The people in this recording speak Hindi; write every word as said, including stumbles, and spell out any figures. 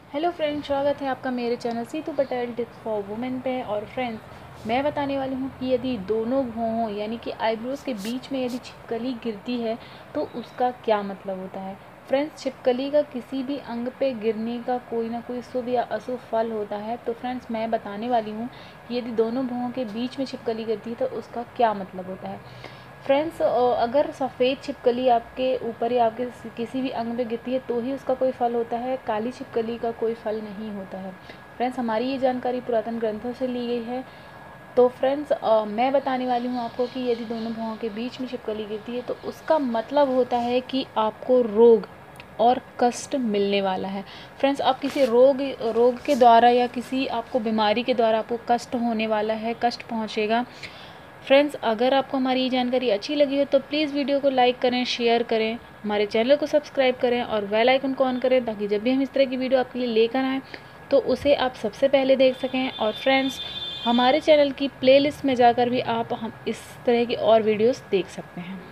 हेलो फ्रेंड्स, स्वागत है आपका मेरे channel Seetu Patel tips for women पे। और फ्रेंड्स, मैं बताने वाली हूँ कि यदि दोनों भौहों यानी कि आईब्रोज़ के बीच में यदि छिपकली गिरती है तो उसका क्या मतलब होता है। फ्रेंड्स, छिपकली का किसी भी अंग पे गिरने का कोई ना कोई शुभ या अशुभ फल होता है। तो फ्रेंड्स, मैं बताने वाली हूँ कि यदि दोनों भौहों के बीच में छिपकली गिरती है तो उसका क्या मतलब होता है। फ्रेंड्स, अगर सफ़ेद छिपकली आपके ऊपर या आपके किसी भी अंग में गिरती है तो ही उसका कोई फल होता है, काली छिपकली का कोई फल नहीं होता है। फ्रेंड्स, हमारी ये जानकारी पुरातन ग्रंथों से ली गई है। तो फ्रेंड्स, मैं बताने वाली हूँ आपको कि यदि दोनों भौहों के बीच में छिपकली गिरती है तो उसका मतलब होता है कि आपको रोग और कष्ट मिलने वाला है। फ्रेंड्स, आप किसी रोग रोग के द्वारा या किसी आपको बीमारी के द्वारा आपको कष्ट होने वाला है, कष्ट पहुँचेगा। फ्रेंड्स, अगर आपको हमारी ये जानकारी अच्छी लगी हो तो प्लीज़ वीडियो को लाइक करें, शेयर करें, हमारे चैनल को सब्सक्राइब करें और बेल आइकन को ऑन करें ताकि जब भी हम इस तरह की वीडियो आपके लिए लेकर आएँ तो उसे आप सबसे पहले देख सकें। और फ्रेंड्स, हमारे चैनल की प्लेलिस्ट में जाकर भी आप हम इस तरह की और वीडियोस देख सकते हैं।